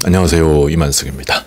안녕하세요. 이만승입니다.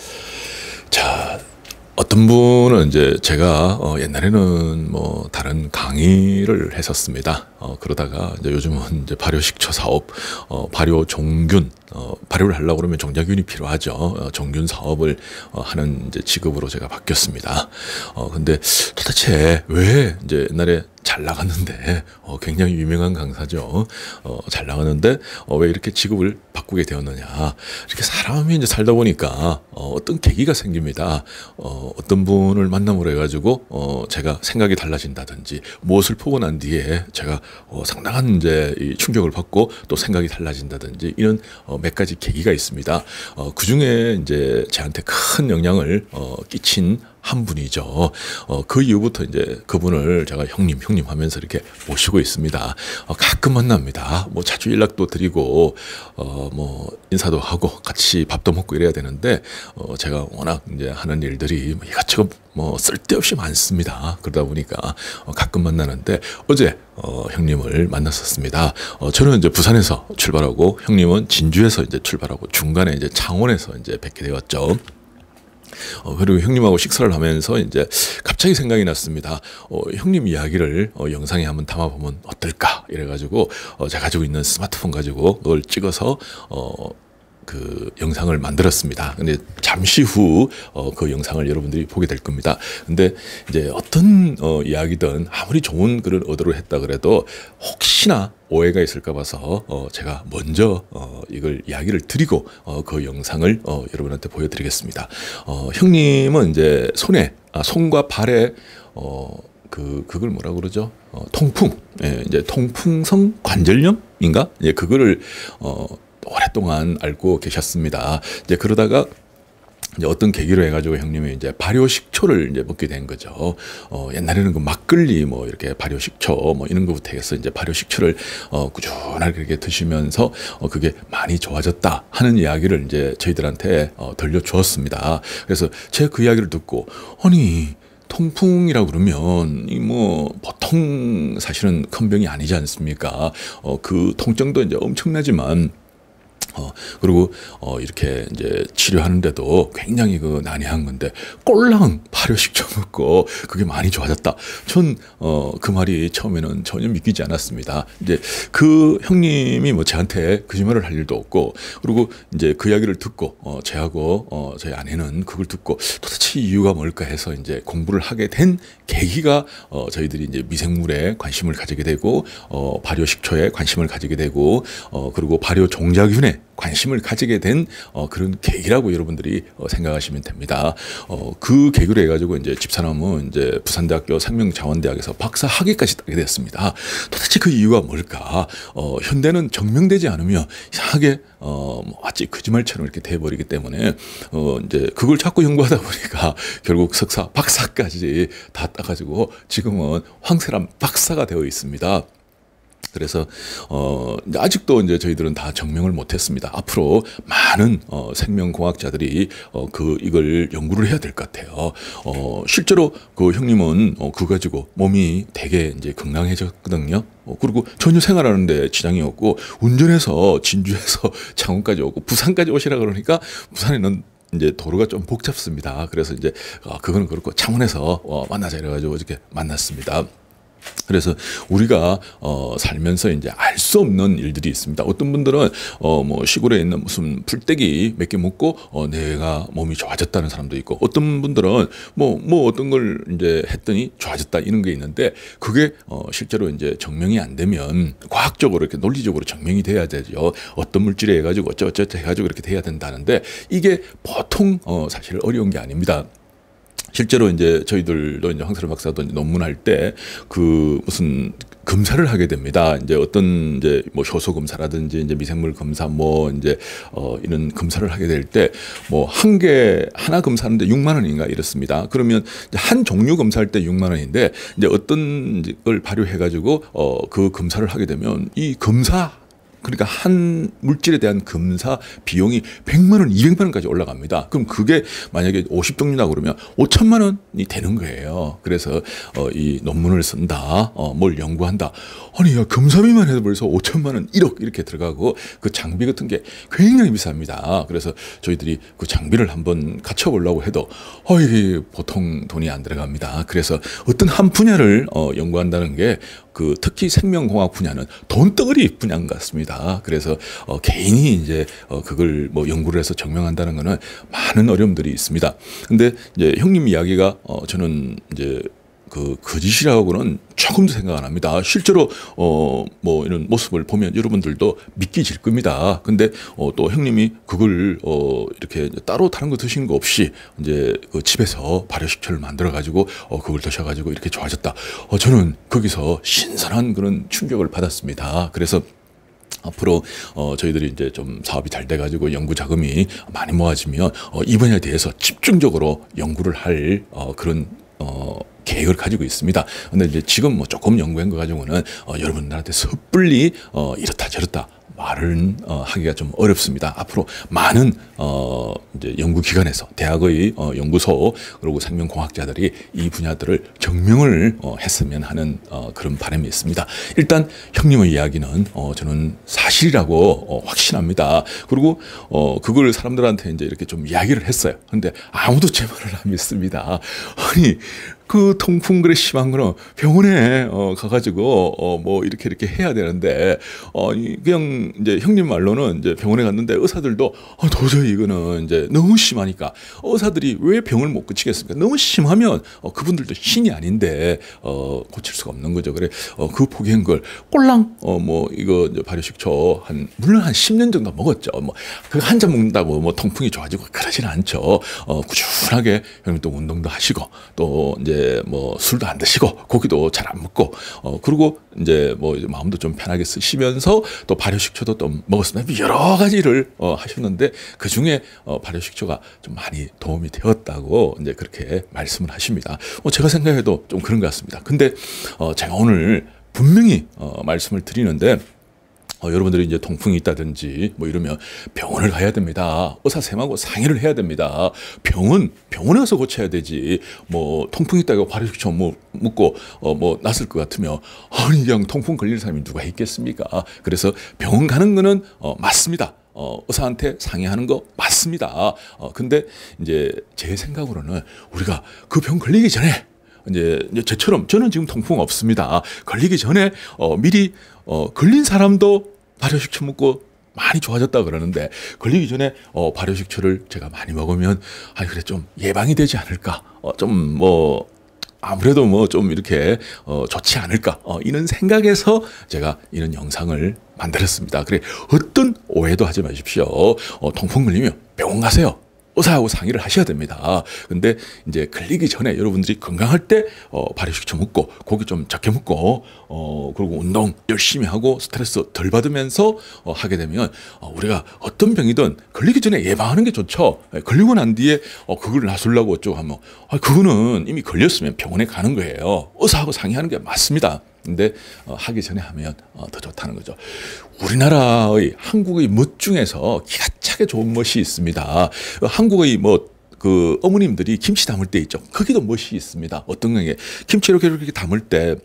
자, 어떤 분은 이제 제가 옛날에는 뭐 다른 강의를 했었습니다. 그러다가 이제 요즘은 이제 발효식초 사업, 발효 종균, 발효를 하려고 그러면 종자균이 필요하죠. 종균 사업을 하는 이제 직업으로 제가 바뀌었습니다. 근데 도대체 왜 이제 옛날에 잘 나갔는데 굉장히 유명한 강사죠. 잘 나갔는데 왜 이렇게 직업을 바꾸게 되었느냐. 이렇게 사람이 이제 살다 보니까 어떤 계기가 생깁니다. 어떤 분을 만남으로 해가지고 제가 생각이 달라진다든지 무엇을 보고 난 뒤에 제가 상당한 이제 이 충격을 받고 또 생각이 달라진다든지 이런 몇 가지 계기가 있습니다. 그 중에 이제 저한테 큰 영향을 끼친 한 분이죠. 그 이후부터 이제 그분을 제가 형님 하면서 이렇게 모시고 있습니다. 가끔 만납니다. 뭐 자주 연락도 드리고, 뭐 인사도 하고 같이 밥도 먹고 이래야 되는데, 제가 워낙 이제 하는 일들이 뭐 이것저것 뭐 쓸데없이 많습니다. 그러다 보니까 가끔 만나는데, 어제 형님을 만났었습니다. 저는 이제 부산에서 출발하고, 형님은 진주에서 이제 출발하고, 중간에 이제 창원에서 이제 뵙게 되었죠. 그리고 형님하고 식사를 하면서 이제 갑자기 생각이 났습니다. 형님 이야기를 영상에 한번 담아보면 어떨까? 이래가지고 제가 가지고 있는 스마트폰 가지고 그걸 찍어서 그 영상을 만들었습니다. 근데 잠시 후 그 영상을 여러분들이 보게 될 겁니다. 근데 이제 어떤 이야기든 아무리 좋은 글을 얻으려 했다 그래도 혹시나 오해가 있을까 봐서 제가 먼저 이걸 이야기를 드리고 그 영상을 여러분한테 보여드리겠습니다. 형님은 이제 손과 발에 그걸 뭐라 그러죠? 통풍, 예, 이제 통풍성 관절염인가? 예, 그거를 오랫동안 앓고 계셨습니다. 이제 그러다가 이제 어떤 계기로 해가지고 형님이 이제 발효식초를 이제 먹게 된 거죠. 옛날에는 그 막걸리 뭐 이렇게 발효식초 뭐 이런 거부터 해서 이제 발효식초를 꾸준하게 그렇게 드시면서 그게 많이 좋아졌다 하는 이야기를 이제 저희들한테 들려주었습니다. 그래서 제가 그 이야기를 듣고 아니 통풍이라고 그러면 이 뭐 보통 사실은 큰 병이 아니지 않습니까? 그 통증도 이제 엄청나지만 그리고 이렇게 이제 치료하는데도 굉장히 그 난해한 건데 꼴랑 발효식초 먹고 그게 많이 좋아졌다. 전 그 말이 처음에는 전혀 믿기지 않았습니다. 이제 그 형님이 뭐 저한테 거짓말을 할 일도 없고 그리고 이제 그 이야기를 듣고 저하고 저희 아내는 그걸 듣고 도대체 이유가 뭘까 해서 이제 공부를 하게 된 계기가 저희들이 이제 미생물에 관심을 가지게 되고 발효식초에 관심을 가지게 되고 그리고 발효 종자균에 관심을 가지게 된 그런 계기라고 여러분들이 생각하시면 됩니다. 그 계기로 해가지고 이제 집사람은 이제 부산대학교 생명자원대학에서 박사 학위까지 따게 됐습니다. 도대체 그 이유가 뭘까? 현대는 증명되지 않으면 이상하게 마치 거짓말처럼 이렇게 돼버리기 때문에 이제 그걸 자꾸 연구하다 보니까 결국 석사, 박사까지 다 따가지고 지금은 황세람 박사가 되어 있습니다. 그래서 아직도 이제 저희들은 다 증명을 못했습니다. 앞으로 많은 생명공학자들이 이걸 연구를 해야 될 것 같아요. 실제로 그 형님은 그거 가지고 몸이 되게 이제 건강해졌거든요. 그리고 전혀 생활하는데 지장이 없고 운전해서 진주에서 창원까지 오고 부산까지 오시라 그러니까 부산에는 이제 도로가 좀 복잡습니다. 그래서 이제 그거는 그렇고 창원에서 만나자 이래가지고 이렇게 만났습니다. 그래서 우리가 살면서 이제 알 수 없는 일들이 있습니다. 어떤 분들은 뭐 시골에 있는 무슨 풀떼기 몇 개 먹고 내가 몸이 좋아졌다는 사람도 있고 어떤 분들은 뭐 어떤 걸 이제 했더니 좋아졌다 이런 게 있는데 그게 실제로 이제 증명이 안 되면 과학적으로 이렇게 논리적으로 증명이 돼야 되죠. 어떤 물질에 해가지고 어쩌고저쩌고 해가지고 이렇게 돼야 된다는데 이게 보통 사실 어려운 게 아닙니다. 실제로 이제 저희들도 이제 황세람 박사도 이제 논문할 때 그 무슨 검사를 하게 됩니다. 이제 어떤 이제 뭐 효소 검사라든지 이제 미생물 검사 뭐 이제 이런 검사를 하게 될 때 뭐 하나 검사하는데 6만 원인가 이렇습니다. 그러면 이제 한 종류 검사할 때 6만 원인데 이제 어떤 걸 발효해 가지고 그 검사를 하게 되면 이 검사 그러니까 한 물질에 대한 검사 비용이 100만 원, 200만 원까지 올라갑니다. 그럼 그게 만약에 50종류나 그러면 5천만 원이 되는 거예요. 그래서 이 논문을 쓴다, 뭘 연구한다. 아니, 야, 검사비만 해도 벌써 5천만 원, 1억 이렇게 들어가고 그 장비 같은 게 굉장히 비쌉니다. 그래서 저희들이 그 장비를 한번 갖춰보려고 해도 이게 보통 돈이 안 들어갑니다. 그래서 어떤 한 분야를 연구한다는 게 그 특히 생명공학 분야는 돈덩어리 분야인 것 같습니다. 그래서 개인이 이제 그걸 뭐 연구를 해서 증명한다는 거는 많은 어려움들이 있습니다. 근데 이제 형님 이야기가 저는 이제 그 거짓이라고는 조금도 생각 안 합니다. 실제로 뭐 이런 모습을 보면 여러분들도 믿기질 겁니다. 근데 또 형님이 그걸 이렇게 따로 다른 거 드신 거 없이 이제 그 집에서 발효식초를 만들어 가지고 그걸 드셔 가지고 이렇게 좋아졌다. 저는 거기서 신선한 그런 충격을 받았습니다. 그래서 앞으로 저희들이 이제 좀 사업이 잘 돼가지고 연구 자금이 많이 모아지면 이 분야에 대해서 집중적으로 연구를 할 그런 계획을 가지고 있습니다. 근데 이제 지금 뭐 조금 연구한 거 가지고는 여러분들한테 섣불리 이렇다 저렇다 말은 하기가 좀 어렵습니다. 앞으로 많은 이제 연구기관에서 대학의 연구소 그리고 생명공학자들이 이 분야들을 증명을 했으면 하는 그런 바람이 있습니다. 일단 형님의 이야기는 저는 사실이라고 확신합니다. 그리고 그걸 사람들한테 이제 이렇게 좀 이야기를 했어요. 근데 아무도 제 말을 안 믿습니다. 아니, 그 통풍 그래 심한 거는 병원에 가가지고 뭐 이렇게 해야 되는데 그냥 이제 형님 말로는 이제 병원에 갔는데 의사들도 도저히 이거는 이제 너무 심하니까 의사들이 왜 병을 못 고치겠습니까? 너무 심하면 그분들도 신이 아닌데 고칠 수가 없는 거죠. 그래 그 포기한 걸 꼴랑 뭐 이거 이제 발효식초 물론 한 10년 정도 먹었죠. 뭐 그거 한 잔 먹는다고 뭐 통풍이 좋아지고 그러지는 않죠. 꾸준하게 형님 또 운동도 하시고 또 이제 뭐 술도 안 드시고 고기도 잘 안 먹고 그리고 이제 뭐 마음도 좀 편하게 쓰시면서 또 발효식초도 또 먹었습니다. 여러 가지를 하셨는데 그 중에 발효식초가 좀 많이 도움이 되었다고 이제 그렇게 말씀을 하십니다. 제가 생각해도 좀 그런 것 같습니다. 근데 제가 오늘 분명히 말씀을 드리는데 여러분들이 이제 통풍이 있다든지 뭐 이러면 병원을 가야 됩니다. 의사 쌤하고 상의를 해야 됩니다. 병원에 가서 고쳐야 되지. 뭐 통풍 있다고 발효식초 뭐 묻고 뭐 났을 것 같으면 아니 그냥 통풍 걸릴 사람이 누가 있겠습니까? 그래서 병원 가는 거는 맞습니다. 의사한테 상의하는 거 맞습니다. 근데 이제 제 생각으로는 우리가 그 병 걸리기 전에 이제 저처럼 저는 지금 통풍 없습니다. 걸리기 전에 미리 걸린 사람도 발효식초 먹고 많이 좋아졌다 그러는데 걸리기 전에 발효식초를 제가 많이 먹으면 그래 좀 예방이 되지 않을까? 좀 뭐 아무래도 뭐 좀 이렇게 좋지 않을까? 이런 생각에서 제가 이런 영상을 만들었습니다. 그래 어떤 오해도 하지 마십시오. 통풍 걸리면 병원 가세요. 의사하고 상의를 하셔야 됩니다. 근데 이제 걸리기 전에 여러분들이 건강할 때 발효식초 먹고 고기 좀 적게 먹고 그리고 운동 열심히 하고 스트레스 덜 받으면서 하게 되면 우리가 어떤 병이든 걸리기 전에 예방하는 게 좋죠. 걸리고 난 뒤에 그걸 나술라고 어쩌고 하면 그거는 이미 걸렸으면 병원에 가는 거예요. 의사하고 상의하는 게 맞습니다. 근데 하기 전에 하면 더 좋다는 거죠. 우리나라의 한국의 멋 중에서 기가 차게 좋은 멋이 있습니다. 한국의 뭐 그 어머님들이 김치 담을 때 있죠. 거기도 멋이 있습니다. 어떤 게 김치 이렇게 담을 때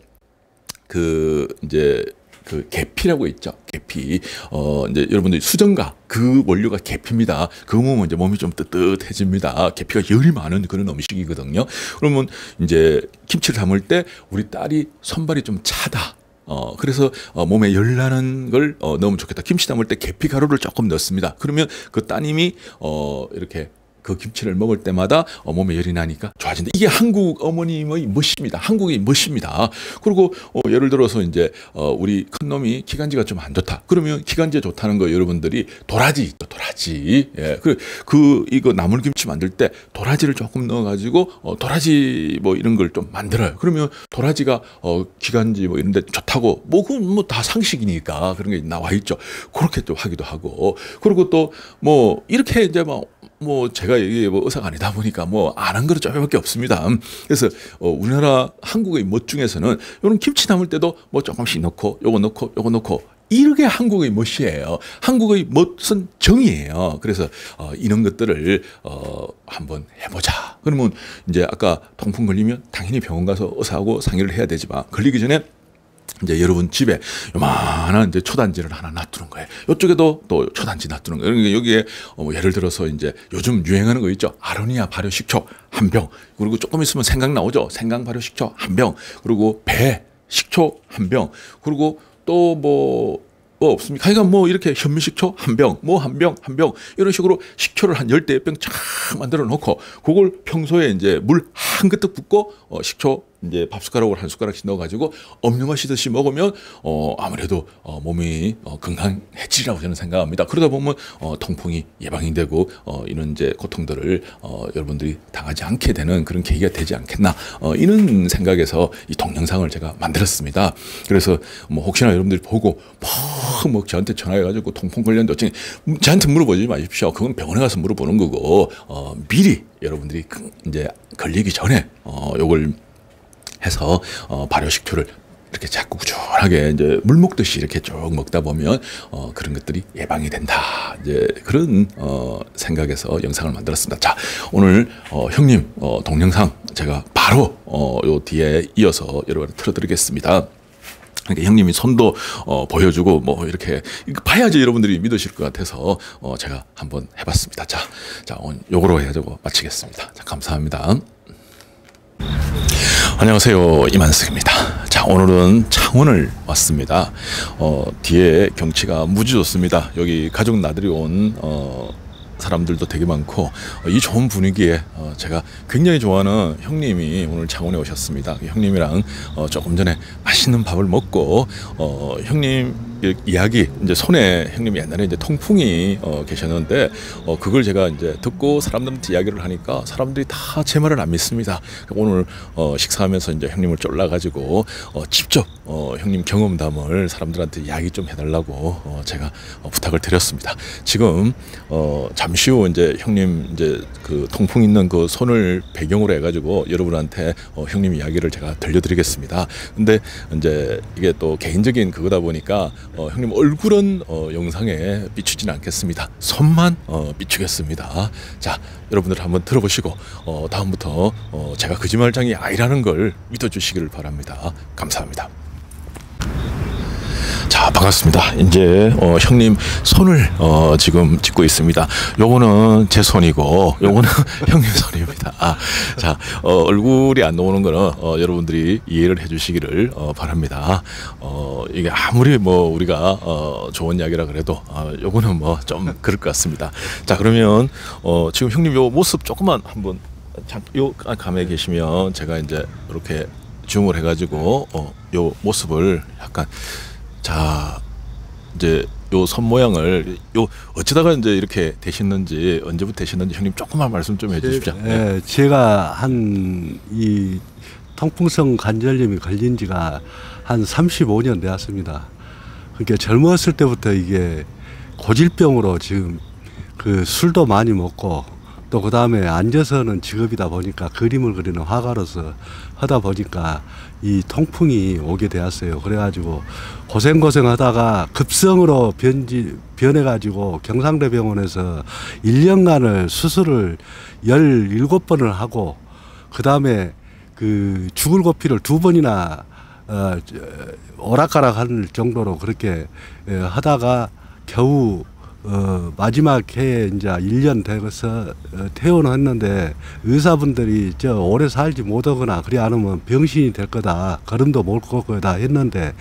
그 이제 그 계피라고 있죠. 계피. 이제 여러분들이 수정과 그 원료가 계피입니다. 그거 먹으면 이제 몸이 좀 뜨뜻해집니다. 계피가 열이 많은 그런 음식이거든요. 그러면 이제 김치를 담을 때 우리 딸이 손발이 좀 차다. 그래서 몸에 열 나는 걸 넣으면 좋겠다. 김치 담을 때 계피 가루를 조금 넣습니다. 그러면 그 따님이 이렇게 그 김치를 먹을 때마다 몸에 열이 나니까 좋아진다. 이게 한국 어머님의 멋입니다. 한국의 멋입니다. 그리고 예를 들어서 이제 우리 큰 놈이 기관지가 좀 안 좋다. 그러면 기관지에 좋다는 거 여러분들이 도라지 있죠. 도라지. 예. 이거 나물김치 만들 때 도라지를 조금 넣어가지고 도라지 뭐 이런 걸 좀 만들어요. 그러면 도라지가 기관지 뭐 이런 데 좋다고 그건 뭐 다 상식이니까 그런 게 나와 있죠. 그렇게 또 하기도 하고 그리고 또 뭐 이렇게 이제 뭐 제가 이게 뭐 의사가 아니다 보니까 뭐 아는 거는 조금밖에 없습니다. 그래서 우리나라 한국의 멋 중에서는 이런 김치 담을 때도 뭐 조금씩 넣고 요거 넣고 이게 한국의 멋이에요. 한국의 멋은 정의예요. 그래서 이런 것들을 한번 해보자. 그러면 이제 아까 통풍 걸리면 당연히 병원 가서 의사하고 상의를 해야 되지만 걸리기 전에 이제 여러분 집에 요만한 이제 초단지를 하나 놔두는 거예요. 이쪽에도 또 초단지 놔두는 거예요. 그러니까 여기에 뭐 예를 들어서 이제 요즘 유행하는 거 있죠. 아로니아 발효 식초 한 병. 그리고 조금 있으면 생강 나오죠. 생강 발효 식초 한 병. 그리고 배 식초 한 병. 그리고 또 뭐 없습니까? 그러니까 뭐 이렇게 현미식초 한 병, 뭐 한 병, 한 병 이런 식으로 식초를 한 10대 병 쫙 만들어 놓고 그걸 평소에 이제 물 한 그뜩 붓고 식초 이제 밥 숟가락으로 한 숟가락씩 넣어가지고 음료 마시듯이 먹으면 아무래도 몸이 건강해지리라고 저는 생각합니다. 그러다 보면 통풍이 예방이 되고 이런 이제 고통들을 여러분들이 당하지 않게 되는 그런 계기가 되지 않겠나 이런 생각에서 이 동영상을 제가 만들었습니다. 그래서 뭐 혹시나 여러분들이 보고 뭐 저한테 전화해가지고 통풍 걸렸는데 어쩌니 저한테 물어보지 마십시오. 그건 병원에 가서 물어보는 거고 미리 여러분들이 이제 걸리기 전에 요걸 해서 발효식초를 이렇게 자꾸 꾸준하게 이제 물 먹듯이 이렇게 쭉 먹다 보면 그런 것들이 예방이 된다. 이제 그런 생각에서 영상을 만들었습니다. 자, 오늘 형님 동영상 제가 바로 요 뒤에 이어서 여러분 틀어드리겠습니다. 그러니까 형님이 손도 보여주고 뭐 이렇게 봐야지 여러분들이 믿으실 것 같아서 제가 한번 해봤습니다. 자 오늘 요거로 해가지고 마치겠습니다. 자, 감사합니다. 안녕하세요, 이만석입니다. 자, 오늘은 창원을 왔습니다. 뒤에 경치가 무지 좋습니다. 여기 가족 나들이 온 사람들도 되게 많고 이 좋은 분위기에 제가 굉장히 좋아하는 형님이 오늘 창원에 오셨습니다. 형님이랑 조금 전에 맛있는 밥을 먹고 형님 이야기 이제 손에 형님이 옛날에 이제 통풍이 계셨는데 그걸 제가 이제 듣고 사람들한테 이야기를 하니까 사람들이 다 제 말을 안 믿습니다. 오늘 식사하면서 이제 형님을 쫄라가지고 직접 형님 경험담을 사람들한테 이야기 좀 해달라고 제가 부탁을 드렸습니다. 지금 잠시 후 이제 형님 이제 그 통풍 있는 그 손을 배경으로 해가지고 여러분한테 형님 이야기를 제가 들려드리겠습니다. 근데 이제 이게 또 개인적인 그거다 보니까 형님 얼굴은 영상에 비추지는 않겠습니다. 손만 비추겠습니다. 자, 여러분들 한번 들어보시고 다음부터 제가 거짓말장이 아니라는 걸 믿어주시기를 바랍니다. 감사합니다. 자, 반갑습니다. 이제 형님 손을 지금 찍고 있습니다. 요거는 제 손이고 요거는 형님 손입니다. 자, 얼굴이 안 나오는 거는 여러분들이 이해를 해주시기를 바랍니다. 이게 아무리 뭐 우리가 좋은 이야기라 그래도 요거는 뭐 좀 그럴 것 같습니다. 자, 그러면 지금 형님 요 모습 조금만 한번 요 감에 계시면 제가 이제 이렇게 줌을 해가지고 요 모습을 약간 자, 이제 요 손 모양을 요 어쩌다가 이제 이렇게 되셨는지 언제부터 되셨는지 형님 조금만 말씀 좀 해주십시오. 네. 제가 한 이 통풍성 관절염이 걸린 지가 한 35년 되었습니다. 그러니까 젊었을 때부터 이게 고질병으로 지금 그 술도 많이 먹고 또 그 다음에 앉아서는 직업이다 보니까 그림을 그리는 화가로서 하다 보니까 이 통풍이 오게 되었어요. 그래가지고 고생하다가 급성으로 변해가지고 경상대병원에서 1년간을 수술을 17번을 하고 그 다음에 그 죽을고피를 2번이나 오락가락할 정도로 그렇게 하다가 겨우 마지막 해에 이제 1년 돼서 퇴원을 했는데 의사분들이 저 오래 살지 못하거나 그리 않으면 병신이 될 거다, 걸음도 못 걸 거다 했는데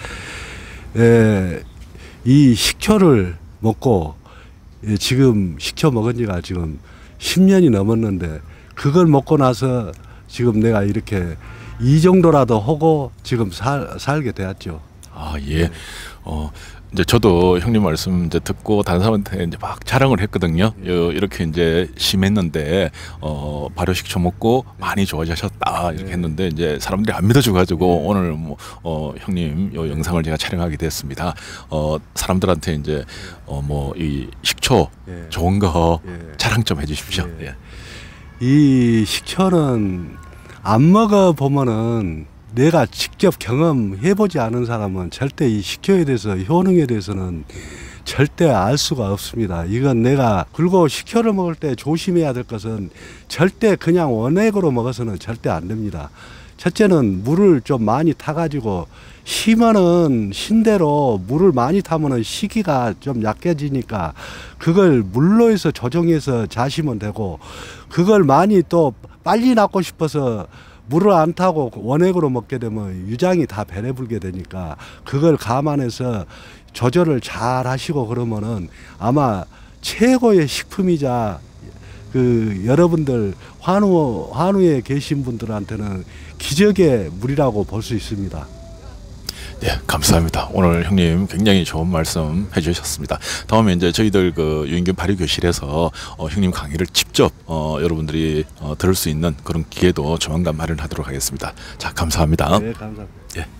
이 식초를 먹고 지금 식초 먹은 지가 지금 10년이 넘었는데 그걸 먹고 나서 지금 내가 이렇게 이 정도라도 하고 지금 살게 되었죠. 예. 이제 저도 형님 말씀 이제 듣고 다른 사람한테 이제 막 자랑을 했거든요. 이렇게 이제 심했는데 발효식초 먹고 많이 좋아지셨다 이렇게 했는데 이제 사람들이 안 믿어줘가지고 오늘 뭐 형님 요 영상을 제가 촬영하게 됐습니다. 사람들한테 이제 뭐 이 식초 좋은 거 자랑 좀 해주십시오. 이 식초는 안 먹어 보면은 내가 직접 경험해보지 않은 사람은 절대 이 식효에 대해서 효능에 대해서는 절대 알 수가 없습니다. 이건 내가 그리고 식효를 먹을 때 조심해야 될 것은 절대 그냥 원액으로 먹어서는 절대 안 됩니다. 첫째는 물을 좀 많이 타가지고 시면은 신대로 물을 많이 타면은 식이가 좀 약해지니까 그걸 물로 해서 조정해서 자시면 되고 그걸 많이 또 빨리 낫고 싶어서 물을 안 타고 원액으로 먹게 되면 유장이 다 배려불게 되니까 그걸 감안해서 조절을 잘 하시고 그러면은 아마 최고의 식품이자 그 여러분들 환우에 계신 분들한테는 기적의 물이라고 볼 수 있습니다. 네, 감사합니다. 오늘 형님 굉장히 좋은 말씀 해주셨습니다. 다음에 이제 저희들 그 유인균 발효교실에서 형님 강의를 직접 여러분들이 들을 수 있는 그런 기회도 조만간 마련하도록 하겠습니다. 자, 감사합니다. 네, 감사합니다. 예.